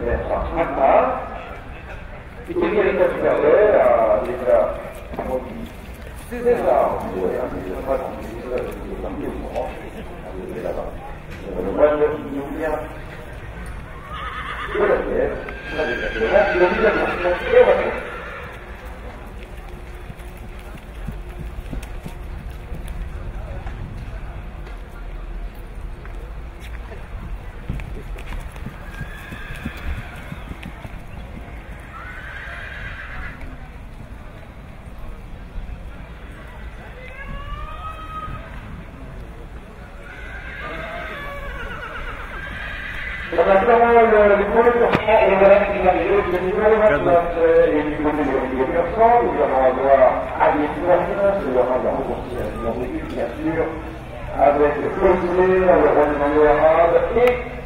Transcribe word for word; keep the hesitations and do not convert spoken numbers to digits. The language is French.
mettre à part. Et qui est récupéré à l'État produit ces armes, vous voyez, il n'y a pas d'anglais, il y a là-bas. Le moine qui nous vient de la terre, la déclaration, il a mis la conscience et la terre. Maintenant, les premiers pourcents et les valeurs qui arrivent, le niveau vingt-neuf et du côté des pourcents, nous allons avoir Agnès Martin, c'est le rang de la reconciliation des cultes, bien sûr, avec le Cosme, le roi du monde arabe et